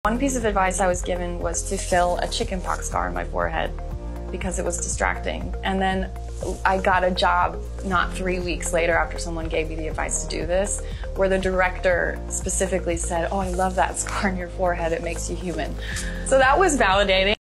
One piece of advice I was given was to fill a chickenpox scar on my forehead because it was distracting. And then I got a job not 3 weeks later after someone gave me the advice to do this, where the director specifically said, "Oh, I love that scar on your forehead, it makes you human." So that was validating.